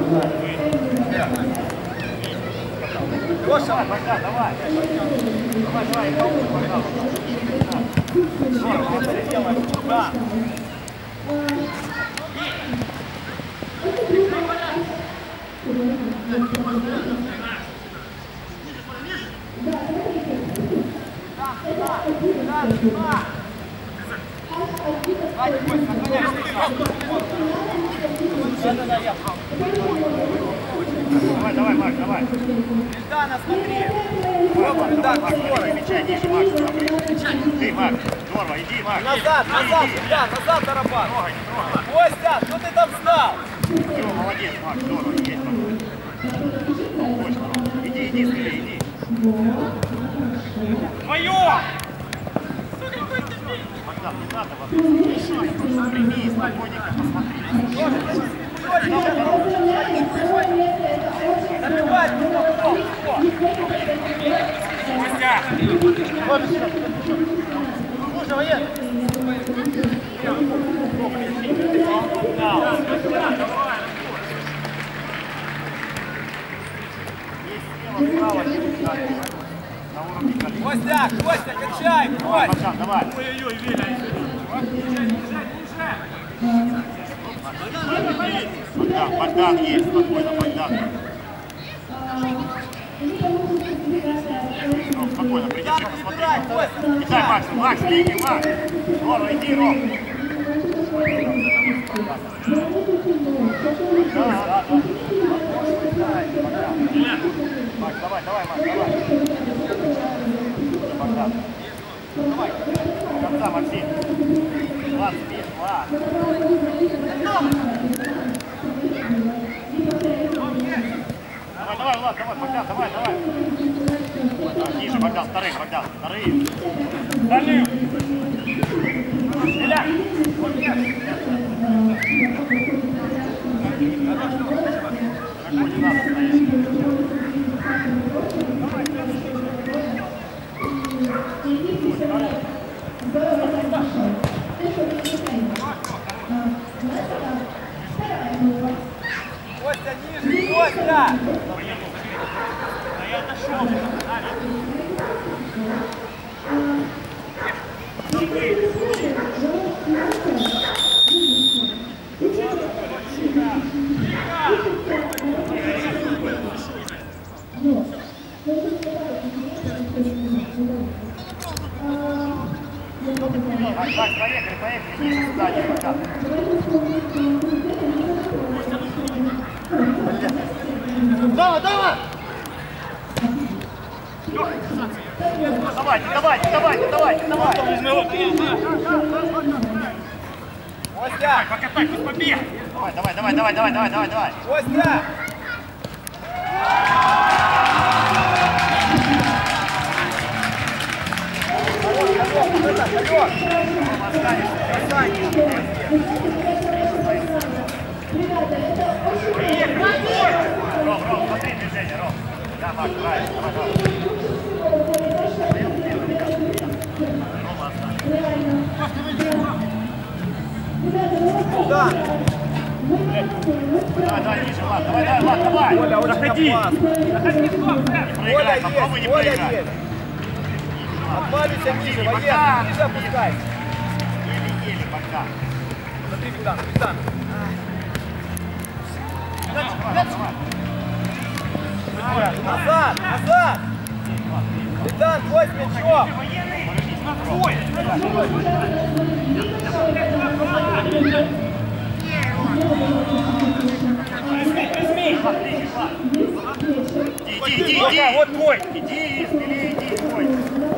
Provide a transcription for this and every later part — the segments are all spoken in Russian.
Леша, давай. Давай, пожалуйста. Давай, Макс, давай. Ильдана, смотри. Ильдан, здорово. Мячай ниже, Макс. Ты, Макс, здорово, иди, Макс. Назад, Ильдан, назад, Тарапан. Костя, что ты там встал? Все, молодец, Макс, здорово, есть. Точно. Иди, скорее, иди. Твое! Богдан, не надо вас. Прими, спокойненько, посмотри. Забивать, Костя! Слушай, военный! Костя, качай! Давай! Ой-ой-ой, Виля! Богдан есть, спокойно, Богдан. Ром, спокойно, придержи, посмотри. Итак, Макс, линию, Макс. Здорово, иди, Ром. Да. Макс, давай, Макс, давай. Богдан. Давай, до конца, Максим. Влад, спишь, Влад. Давай, Влад, Богдан, давай. Ниже, Богдан, вторые. Дальнюю. Стреляй. Какой не надо стоять. Костя, ниже, Костя! Да я отошел. Так, поехали, ниже здание, пока. Давай! Костя! Покатай, пусть побег! Давай! Костя! Ром, смотри движение, Ром. Да, Макс, правильно, пожалуйста. Рома, да. Давай, ниже, Влад, давай. Оля, заходи. Проиграй, попробуй не проиграть. Отвалися ниже, военный, ниже опускай. Еле, Богдан. Смотри, Богдан. Назад! Богдан, твой с мячом! Иди! Вот твой! Иди, смелее, иди, твой!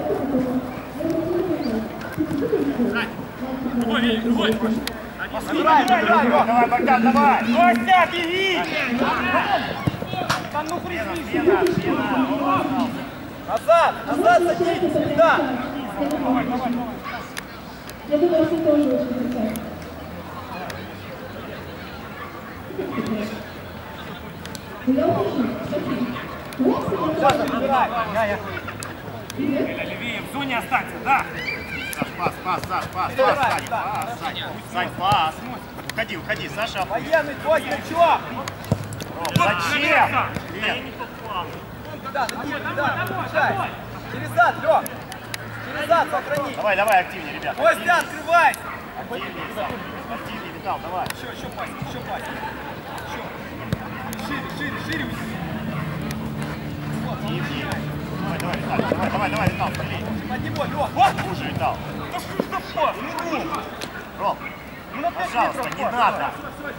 Давай, Богдан, давай! Костя, беги! Да ну пришли! Назад садитесь, да! Давай. Я думаю, что тоже очень красиво. Я ухожу, смотри. Левее, в зоне останься, да? Пас, Сань, пас. Уходи, Саша. Военный, твой мячом! Зачем? Да, включай. Через зад, Лёг. Через зад, сохрани. Давай, давай, активнее, ребят. Костя, открывайся. Активнее, Сам. Активнее, Витал, давай. Еще пасть, еще пасть. Шире. Активнее. Давай, Витал, смотри. Под него, Лёг. Хуже, Витал. Ром, пожалуйста, не надо.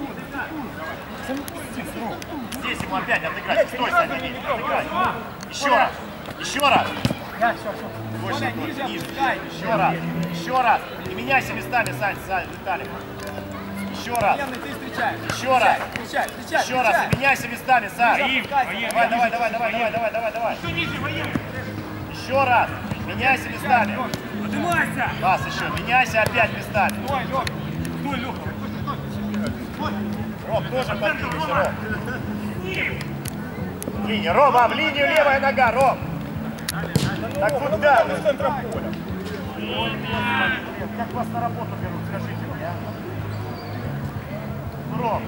Здесь ему опять отыграть. Стой, Саня, отыграть. Еще раз. Больше, ниже. Еще раз. Не меняйся местами, Сань, Виталий. Еще раз. Еще раз. Еще раз. Не меняйся местами, Сань. Давай. Еще раз. Меняйся местами. Пас еще. Меняйся опять местами. Стой, Лёг. Ром, тоже подвигайся, Ром. Линия, Рома, в линию левая нога, Ром. Так куда? Ну, центра поля. Как вас на работу берут, скажите мне, а? Ром.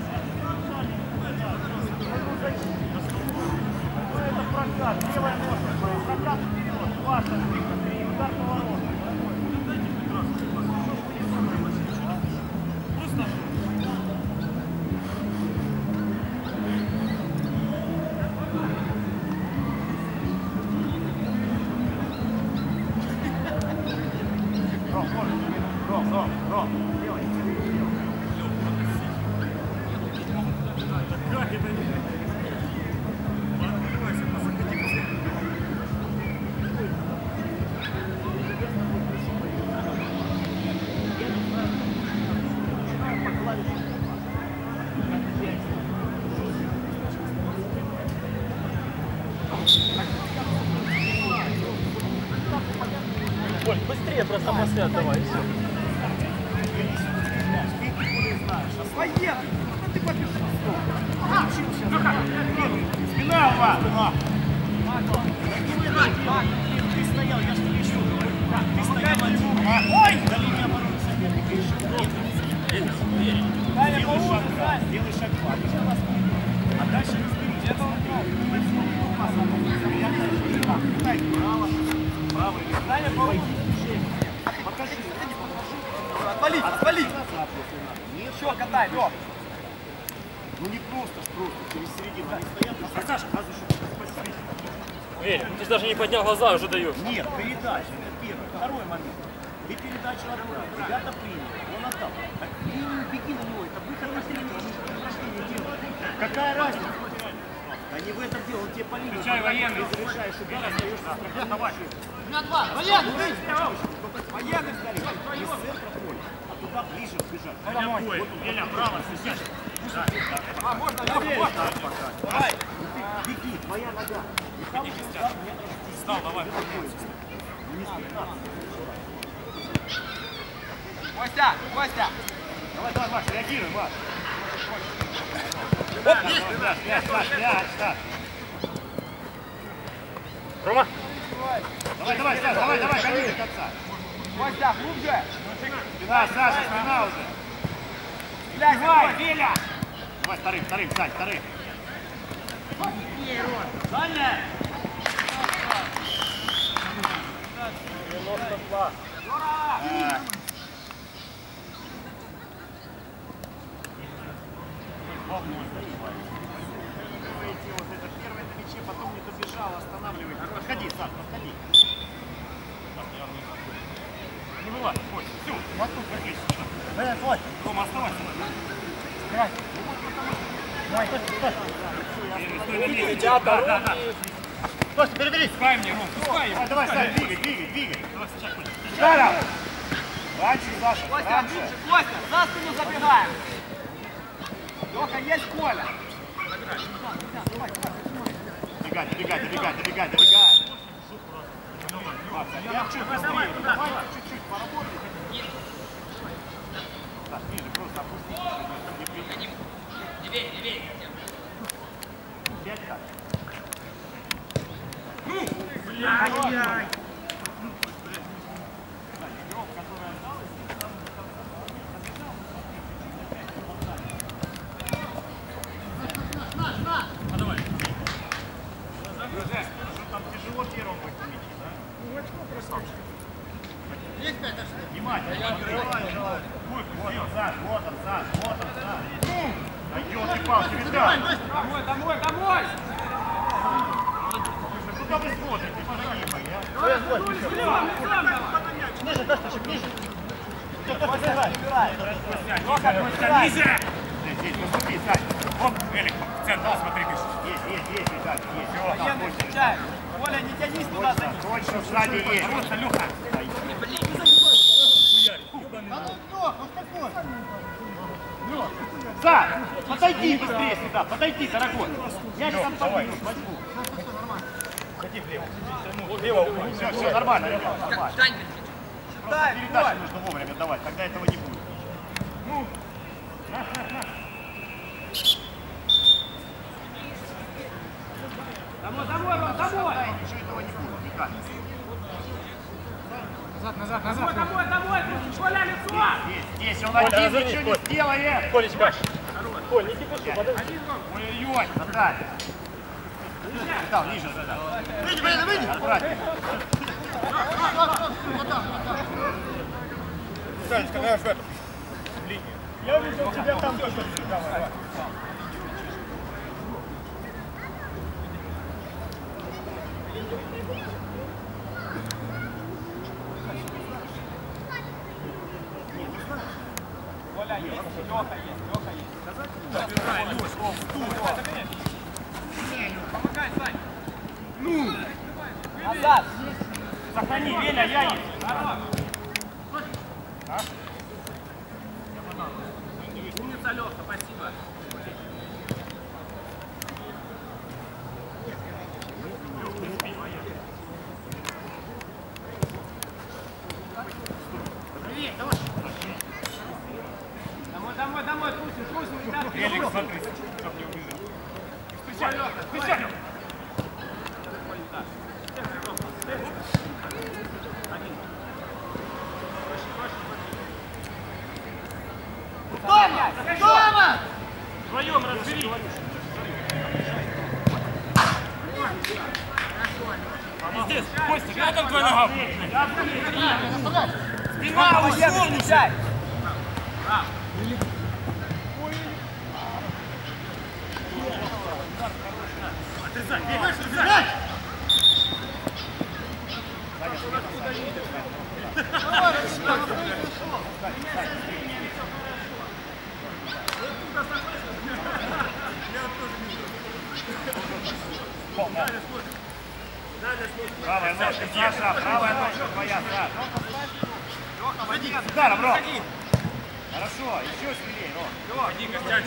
Это прокат, левая ножка, прокат вперед, важно, удар поворота. Ром, делай. Как это не... Оль, быстрее просто мысли отдавай. Ты подпиши. Спина у вас! Ты стоял, я же тебе еще говорю. Ты стоял один. Ой! За линию обороны соперника еще. Делай шаг вперед. А дальше разберись. Право. Отвали. Еще катай, Лёг. Ну не просто, через середину. Они стоят, а Саша, спасибо. Верь, ты даже не поднял глаза, уже даешь. Нет, передача, это первый. Второй момент. Ты передачу отдал, ребята приняли, он отдал. Так беги на него, это выход на середину, они же прохождение делают. Какая разница? Да не в этом дело, он тебе по линии. Включай военный. Ты завершаешь удар, остаешься в страхе. Давай. Военный стали. Из центра поля, а туда ближе сбежать. Веля, право, сейчас. Можно, Лёг. Давай. Беги, твоя нога. Встал, давай. Костя. Давай, Маш, реагируй, Маш. Мяч. Рома. Давай, Саша, давай, гони до конца. Костя, глубже. Спина, Саша, спина уже. Давай, Веля. Давай, вторым, Сань, вторым. Саня. 92. Вот это первое на мяче, потом не добежал, останавливает. Подходи, Саш, подходи. Не бывает, Коль, все, вот тут отлично. Коль. Рома, оставайся. Давай. Стой на месте. Да. Костя, переберись. Пускай мне, Ром, пускай его. Давай, Сань, двигай. Давай, сейчас, Коль. Шаров. Раньше, Саша, Костя, раньше. глубже. Костя, за спину забегаем. Лёха, есть Коля. Добегай. Я чуть быстрее. Давай чуть-чуть поработай. Так, ниже, просто опусти. Левее. Опять так. Ну, блядь. Внимательно. Саш, вот он, Саш. Да ёлки-палки, видал? Домой! Куда вы смотрите? Подожди, Ниже, Косточек, ниже! Ниже! Здесь, посмотри, Сань. Вот, Элик, в центр, смотри, пишешь. Есть, ребята, есть. Военный встречает. Оля, не тянись туда за ним. Точно, сзади есть. Просто, Леха. Сань, подойди быстрее сюда, подойди, дорогой. Я не там подвинусь, возьму. Ходи влево. Все, нормально, ребят, нормально. Передачу нужно вовремя давать, тогда этого не будет. Ну. Домой! Ничего этого не будет, никак. Назад! Домой! Коля, лицо! Здесь он один, ничего не сделает. Колечка. Коль, не кипиши, подожди. Ой-ой-ой, Наталья. Витал, ниже сюда. Выйди! Аккуратнее. Санечка, давай в эту линию. Я видел тебя там тоже. Давай. Коля, есть, Леха есть. Забирай, Леш, в тур. Помогай, Сань! Ну! Назад! Сохрани, Веля, я есть. Умница, Леха, спасибо. Домой, пустим, ребят. Велик, смотри, чтоб не убежал. Встречай! Дома! Вдвоем разбери. Здесь, Костя, где там твоя нога? Спина, встречай! Отрезай, отрезай! Правая ножка, Саша, правая ножка твоя, Саша. Ударом, Ром. Хорошо, еще смелее, Ром. Иди, Костячик.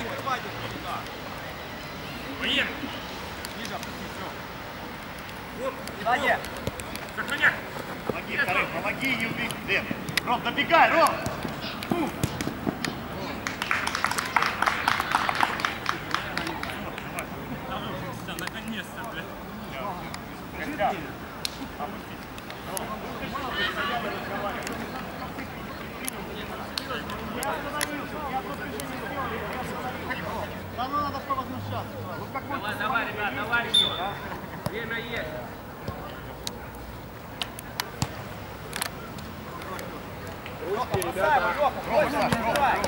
Военный. Сзади! Сохраняй. Помоги, вторым, помоги, не убей. Дэн. Ром, добегай, Ром. Наконец-то, блядь. Да ну надо что возмущаться. Давай, ребят, давай еще. Время есть. Бросай, Леха, бросай, бросай.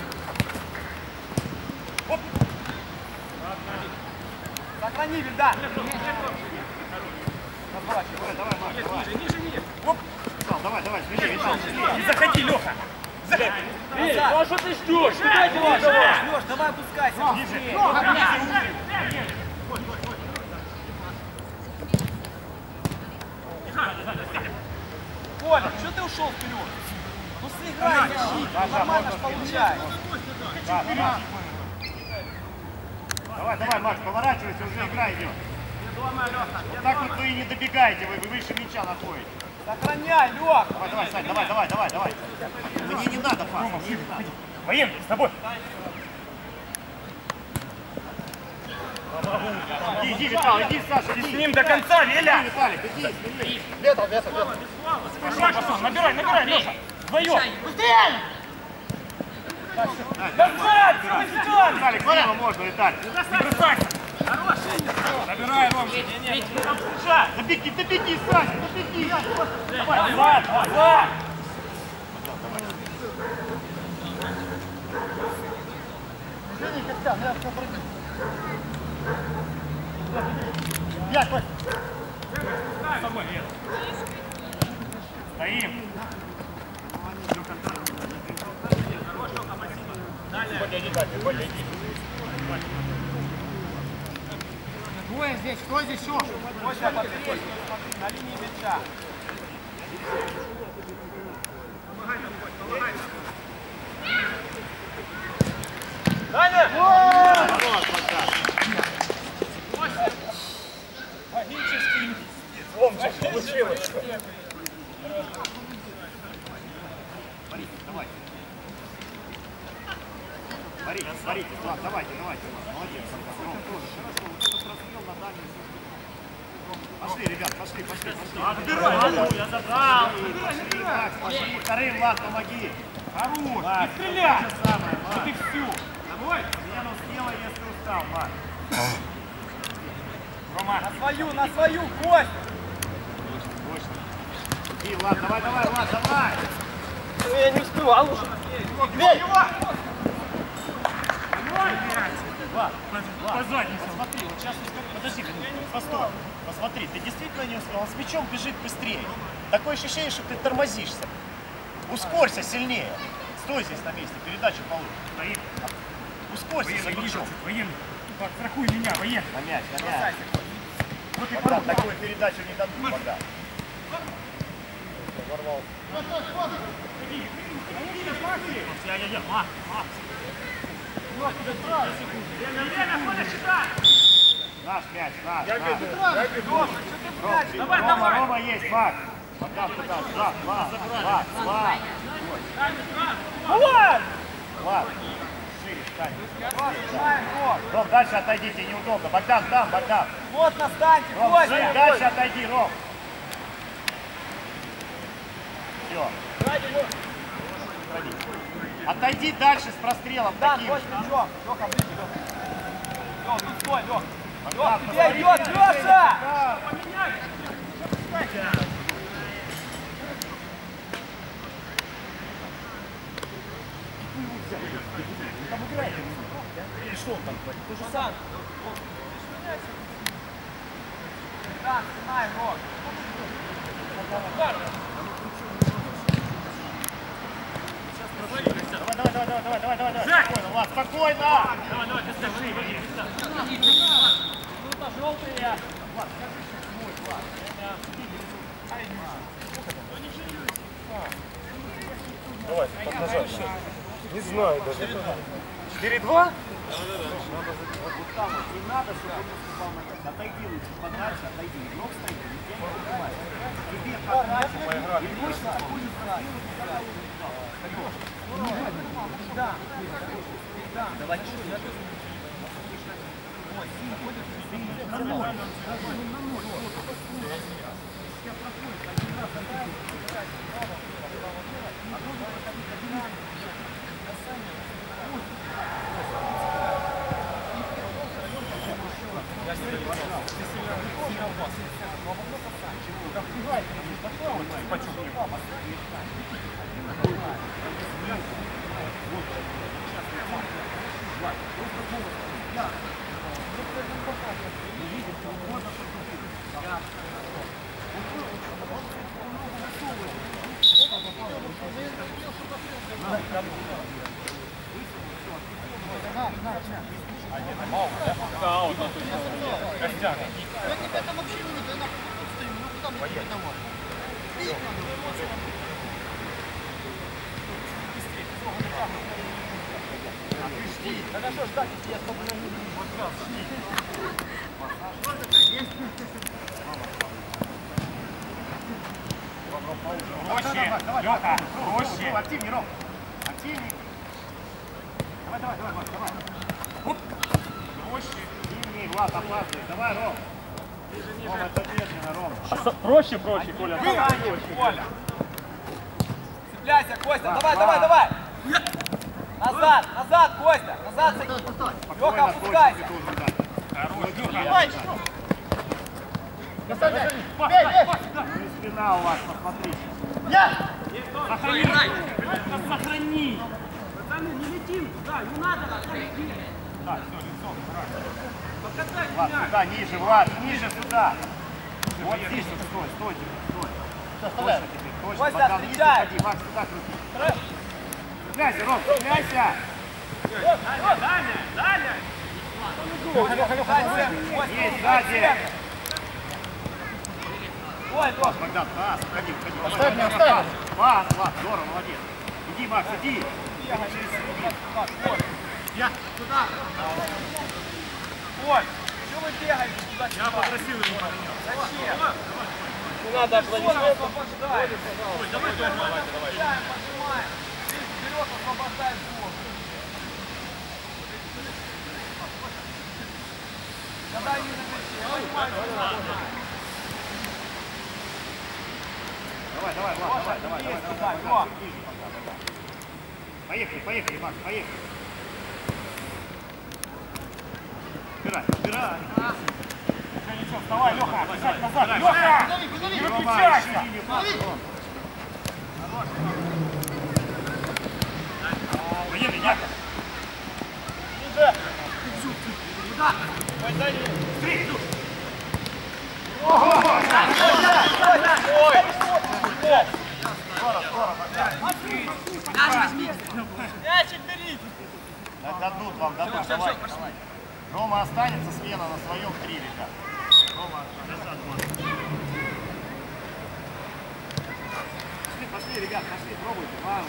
Сохрани, Вильда. Давай, Марк, давай. Ниже. Оп. Давай, смелее, Витал, смелее. Не заходи, Леха. Эй, ну а что ты ждешь? Куда ты ждешь? Давай опускайся. Коля, что ты ушел вперед? Ну сыграй, защитник, нормально ж получается. Давай, Макс, поворачивайся, уже игра идет. Вот так вот вы и не добегаете, вы выше мяча находитесь. Сохраняй, Лех. Давай, Сань, давай. Мне не надо, пас. Военный, с тобой. Иди, Витал, иди, Саша, С ним до конца, Веля. Виталик, иди, смелее. Пошел, набирай, Леша. Вдвоем. Назад! Виталик, слева можно, Виталик. Бросайся. Набирай, Ром. Добеги, Саша, добеги. Назад. Стоим. Двое здесь, кто здесь еще? Костя, поперечник, смотри, на линии мяча. Даня! Магический ломчик получилось. Смотрите, Влад, давайте, молодец. Ром, тоже хорошо, вот этот расстрел на дальний. Пошли, ребят, пошли. Я забрал. Пошли, вторым, Влад, помоги. Хорош, Влад, не стреляй. то же самое, Вот Влад. и все. Давай. Смену сделай, если устал, Влад. Рома. На свою, Кость! Иди, Влад, давай, Влад, давай. Я не успевал уже. Бей! Влад, По заднице. посмотри, вот сейчас, подожди, постой. Посмотри, ты действительно не успел, он с мячом бежит быстрее. Такое ощущение, что ты тормозишься. Ускорься сильнее. Стой здесь на месте, передачу получишь. Стоит. Ускорься за мячом. Военный. Страхуй меня, военный. На мяч, на мяч. Вот и Богдан, такую передачу не дадут, Богдан. Наш мяч, наш. Рома есть, Влад. Богдан туда, Влад. Влад. Шире, встань. Ром, дальше отойдите, неудобно. Богдан, там, Богдан. Вот настаньте, Ром, Костя! дальше отойди, Ром. Все. Отойди дальше с прострелом Да, таким. Кость, мячом. Лёха, ближе, Лёха. Лёх, ну стой, Лёх. Богдан, Лёх, тебе посмотри, идёт, Лёша! Там играет. Или что он там творит? То же самое. Да, снимай, Рок. Давай. Спокойно, Влад, спокойно. Давай, быстрее. Желтые. Давай, поднажай. Не знаю даже. 4-2? Вот там вот не надо, чтобы он наступал на это. Отойди лучше, подальше, отойди. Ног стоит, нигде не поднимай. Тебе подальше, и больше спокойно сразу. Да. Давай, Хорошо, ждать, я с тобой Проще, Лёха, проще. Активней, Ром. Активней. Давай. Проще. Активней, Влад, опаздывай. Давай, Ром. Ром, это медленно, Ром. Проще, Коля. Коля. Цепляйся, Костя, давай. Назад, Костя, назад садись. Лёха, опускайся. Спина у вас, посмотрите. Сохрани. Сами не летим туда, не надо, а летим. Да, все, лицо, хорошо. Покатай Влад, меня. сюда, ниже, Влад, ниже сюда. Вот здесь вот стой, стой теперь, стой. Точно теперь, точно. Костя, Богдан, ниже встречай. ходи, Макс, сюда крути. Цепляйся, Ром, цепляйся. Даня! Есть, сзади. Ой, Тош, Богдан, пас, уходи, уходи. Оставь меня, оставь. Пас, Влад, здорово, молодец. Иди, Макс, иди. Я туда. Ой, что вы бегаете туда? Я попросил его. Зачем? Не надо аплодисментов. Освобождай. Давай. Пожимаем. Вперед освобождай голову. Когда они на мяче, я понимаю, что надо. Давай, Влад, давай. Есть туда, Ром. Поехали, Макс, поехали. Убирай. Ничего, вставай, Леха, бежать назад. Леха! Не выключайся! Поехали, Яков. Мячик берите. Дадут вам, давай. Рома останется, смена на своем 3, ребят. Рома останется. Пошли, ребят, пошли, пробуйте. Давай.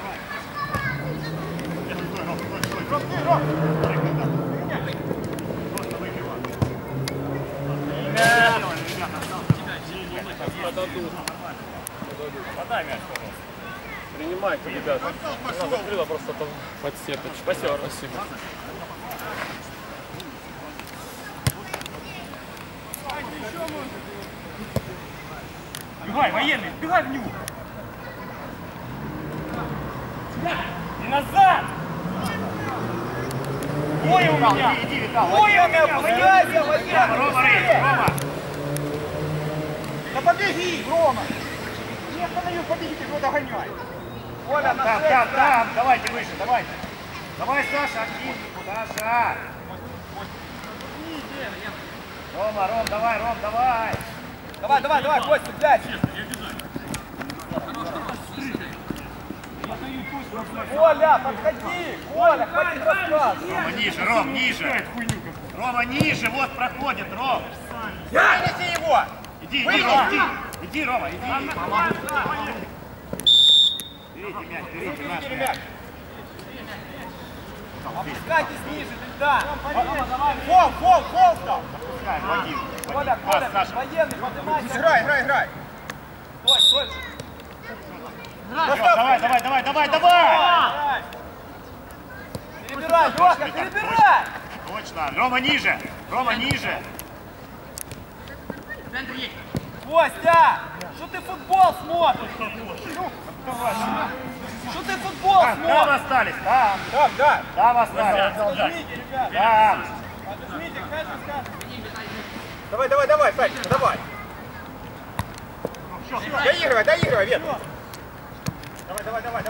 Стой, Ром. Просто выигрывай. Ребята, остался. Подай мяч, пожалуйста. Принимайте, ребята. Она закрыла просто там под сеточку. Спасибо. Бегай, военный, бегай в него! И назад! Ой, у меня! Иди, Витал. Военный, военный. Рома, Рома! Да побеги, Рома! Не остановил, побегите, его догоняй! Оля, на Там, давайте выше, давайте. Давай, Саша, активнику, Саша. Ром, давай. Давай, Костя, блядь. Оля, подходи. Оля, хватит рассказывать. Рома, ниже, Ром, ниже. Рома, ниже, вот проходит, Ром. Вынеси его. Иди, Рома, иди. Берите мяч. Опускайтесь ниже, да. Фол стал. Пускай, Вадим. Коля, Саша. военный, поднимайся. Играй! Стой. Давай! Перебирай, Лёха, перебирай. Точно. Рома, ниже. Костя, что ты футбол смотришь? Что ты футбол Там смотришь? остались, там. Там остались. Подожмите, ребята. Там. Подожмите, Катя скажет. Давай, Санечка, давай! Доигрывай, Вет! Давай!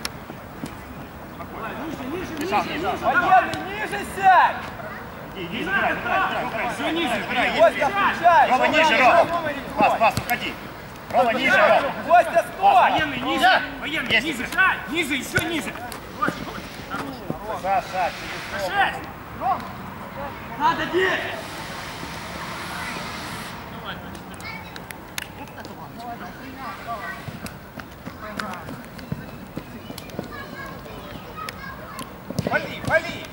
Военный, ниже сядь. Иди, забирай. Все ниже, Костя, включай. Рома, ниже, Рома. Пас, уходи. Рома, ниже, Рома. Костя, стой. Военный, ниже! Военный, Есть. ниже! Ниже, еще ниже! Саша, через Рому. Надо бить! Вали.